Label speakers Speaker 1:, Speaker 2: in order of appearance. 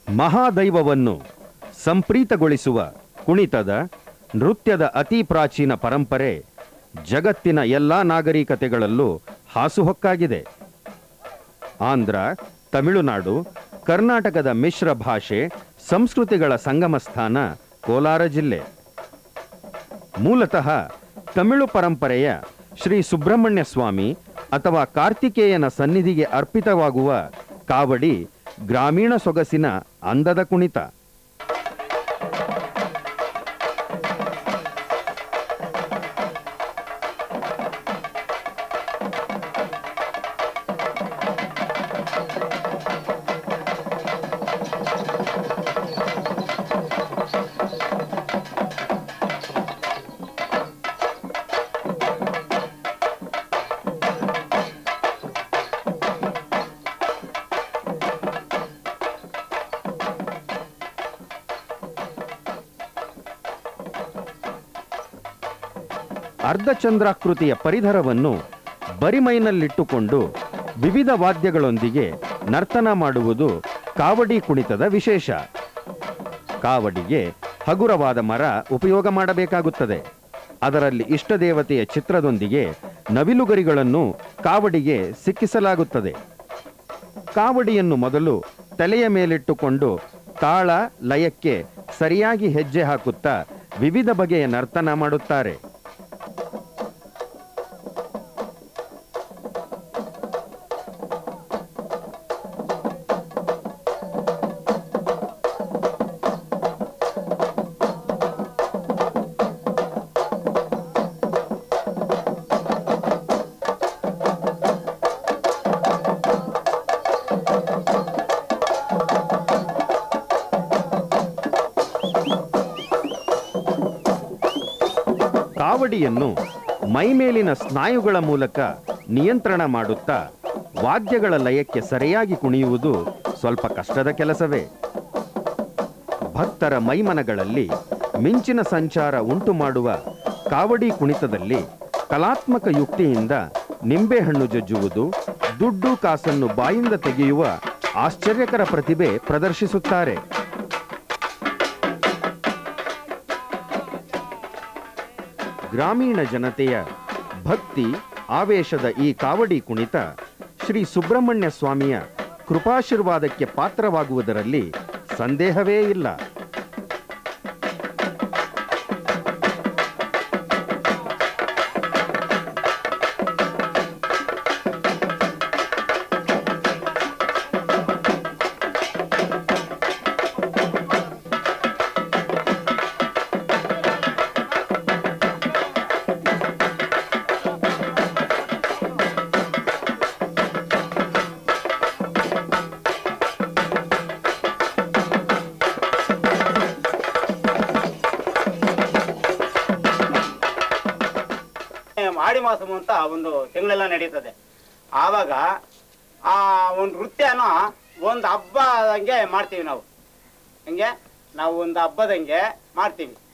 Speaker 1: ಮಹಾದೈವವನ್ನು ಸಂಪ್ರೀತಗೊಳಿಸುವ ಕುಣಿತದ ನೃತ್ಯದ ಅತಿ ಪ್ರಾಚೀನ ಪರಂಪರೆ ಜಗತ್ತಿನ ಎಲ್ಲ ನಾಗರಿಕತೆಗಳಲ್ಲೂ ಹಾಸುಹೊಕ್ಕಾಗಿದೆ. ಆಂಧ್ರ, ತಮಿಳುನಾಡು, ಕರ್ನಾಟಕದ ಮಿಶ್ರ ಭಾಷೆ ಸಂಸ್ಕೃತಿಗಳ ಸಂಗಮ ಸ್ಥಾನ ಕೋಲಾರ ಜಿಲ್ಲೆ. ಮೂಲತಃ ತಮಿಳು ಪರಂಪರೆಯ ಶ್ರೀ ಸುಬ್ರಹ್ಮಣ್ಯ ಸ್ವಾಮಿ ಅಥವಾ ಕಾರ್ತಿಕೇಯನ ಸನ್ನಿಧಿಗೆ ಅರ್ಪಿತವಾಗುವ ಕಾವಡಿ ಗ್ರಾಮೀಣ ಸೊಗಸಿನ ಅಂದದ ಕುಣಿತ. ಅರ್ಧಚಂದ್ರಾಕೃತಿಯ ಪರಿಧರವನ್ನು ಬರಿಮೈನಲ್ಲಿಟ್ಟುಕೊಂಡು ವಿವಿಧ ವಾದ್ಯಗಳೊಂದಿಗೆ ನರ್ತನ ಮಾಡುವುದು ಕಾವಡಿ ಕುಣಿತದ ವಿಶೇಷ. ಕಾವಡಿಗೆ ಹಗುರವಾದ ಮರ ಉಪಯೋಗ ಮಾಡಬೇಕಾಗುತ್ತದೆ. ಅದರಲ್ಲಿ ಇಷ್ಟದೇವತೆಯ ಚಿತ್ರದೊಂದಿಗೆ ನವಿಲುಗರಿಗಳನ್ನು ಕಾವಡಿಗೆ ಸಿಕ್ಕಿಸಲಾಗುತ್ತದೆ. ಕಾವಡಿಯನ್ನು ಮೊದಲು ತಲೆಯ ಮೇಲಿಟ್ಟುಕೊಂಡು ತಾಳ ಲಯಕ್ಕೆ ಸರಿಯಾಗಿ ಹೆಜ್ಜೆ ಹಾಕುತ್ತಾ ವಿವಿಧ ಬಗೆಯ ನರ್ತನ ಮಾಡುತ್ತಾರೆ. ಕಾವಡಿಯನ್ನು ಮೈಮೇಲಿನ ಸ್ನಾಯುಗಳ ಮೂಲಕ ನಿಯಂತ್ರಣ ಮಾಡುತ್ತಾ ವಾದ್ಯಗಳ ಲಯಕ್ಕೆ ಸರಿಯಾಗಿ ಕುಣಿಯುವುದು ಸ್ವಲ್ಪ ಕಷ್ಟದ ಕೆಲಸವೇ. ಭಕ್ತರ ಮೈಮನಗಳಲ್ಲಿ ಮಿಂಚಿನ ಸಂಚಾರ ಉಂಟು ಮಾಡುವ ಕಾವಡಿ ಕುಣಿತದಲ್ಲಿ ಕಲಾತ್ಮಕ ಯುಕ್ತಿಯಿಂದ ನಿಂಬೆಹಣ್ಣು ಜಜ್ಜುವುದು, ದುಡ್ಡು ಕಾಸನ್ನು ಬಾಯಿಂದ ತೆಗೆಯುವ ಆಶ್ಚರ್ಯಕರ ಪ್ರತಿಭೆ ಪ್ರದರ್ಶಿಸುತ್ತಾರೆ. ಗ್ರಾಮೀಣ ಜನತೆಯ ಭಕ್ತಿ ಆವೇಶದ ಈ ಕಾವಡಿ ಕುಣಿತ ಶ್ರೀ ಸುಬ್ರಹ್ಮಣ್ಯ ಸ್ವಾಮಿಯ ಕೃಪಾಶೀರ್ವಾದಕ್ಕೆ ಪಾತ್ರವಾಗುವುದರಲ್ಲಿ ಸಂದೇಹವೇ ಇಲ್ಲ.
Speaker 2: ಆಡಿ ಮಾಸము ಅಂತ ಒಂದು ತಿಂಗಳೆಲ್ಲ ನಡೀತದೆ. ಆವಾಗ ಆ ಒಂದು ನೃತ್ಯನ ಒಂದು ಹಬ್ಬದಂಗೆ ಮಾಡ್ತೀವಿ ನಾವು. ಹಂಗೆ ನಾವು ಒಂದು ಹಬ್ಬದಂಗೆ ಮಾಡ್ತೀವಿ.